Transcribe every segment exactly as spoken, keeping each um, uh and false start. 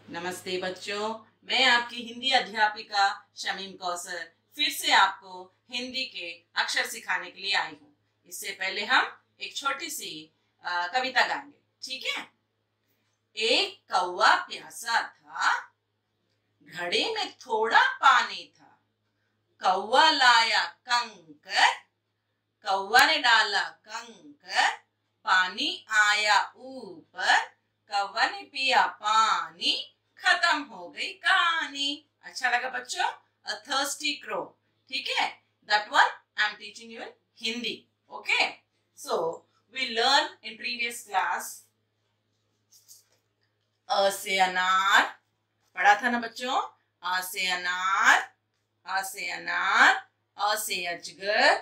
नमस्ते बच्चों, मैं आपकी हिंदी अध्यापिका शमीम कौसर फिर से आपको हिंदी के अक्षर सिखाने के लिए आई हूँ। इससे पहले हम एक छोटी सी कविता गाएंगे, ठीक है। एक कौवा प्यासा था, घड़े में थोड़ा पानी था। कौवा लाया कंकर, कौवा ने डाला कंकर, पानी आया ऊपर, कौवा ने पिया पानी, खत्म हो गई कहानी। अच्छा लगा बच्चों? A thirsty crow, ठीक है। That one I am teaching you in Hindi, okay? So we learned in previous class अ से अनार, पढ़ा था ना बच्चों? अ से अनार, अ से अनार, अ से अजगर,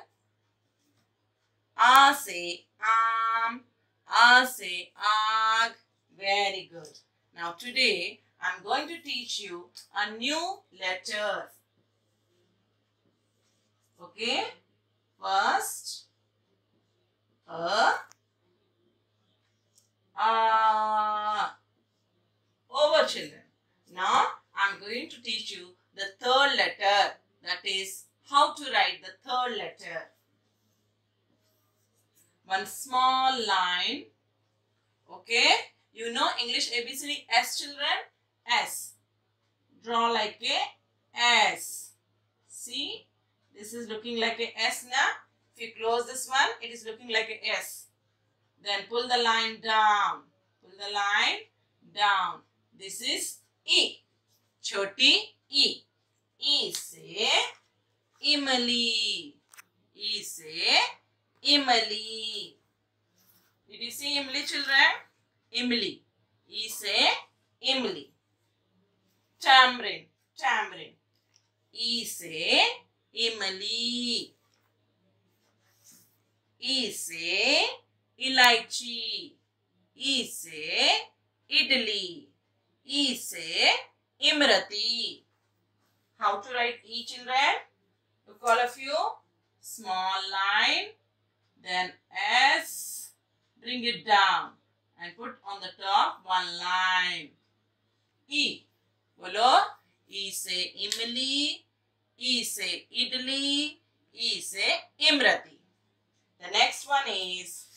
आ से आम, आ से आग. Very good. Now today I am going to teach you a new letter. Okay? First, a, a. Over children. Now I am going to teach you the third letter. That is how to write the third letter. One small line. Okay? You know English A B C D S, children? S. Draw like a S. See? This is looking like a S now. If you close this one, it is looking like a S. Then pull the line down. Pull the line down. This is E. Choti E. E se Imali. E se Imali. Did you see Imli, children? Imli. E se Imli. Tamarind. Tamarind. E se Imli. E se Ilaichi. E se Idli. E se Imrati. How to write E, children? Look, all of you. Small line. Then S. Bring it down. And put on the top one line. E. Bolo. E se Imli. E se Idli. E se Imrati. The next one is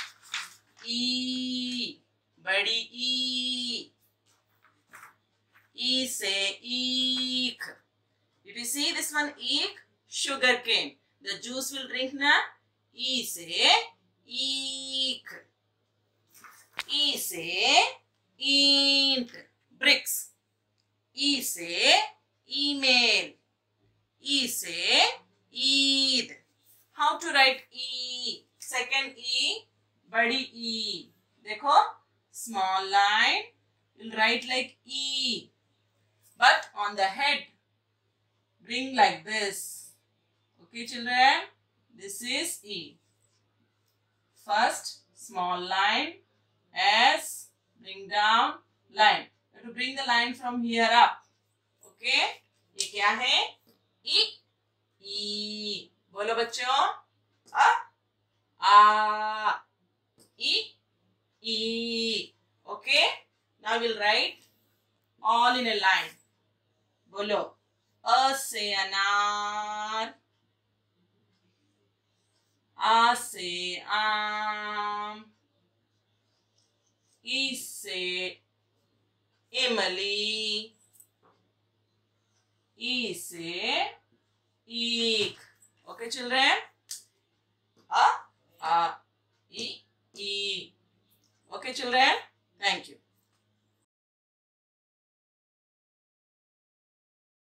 E. Badi E. E se Eek. Did you see this one? Eek. Sugar cane. The juice will drink na. E se Eek. E se ink. Bricks. E se email. E se Eid. How to write E? Second E, badi E. Dekho, small line. You'll write like E. But on the head, bring like this. Okay, children? This is E. First, small line. S, bring down, line. You have to bring the line from here up. Okay? ये क्या है? E. E. बोलो बच्चों. A. A. E. E. Okay? Now we'll write all in a line. बोलो. A से अनार. A से आम. E से इमली. E से eek. Okay, children? A, A, E, E. Okay, children? Thank you.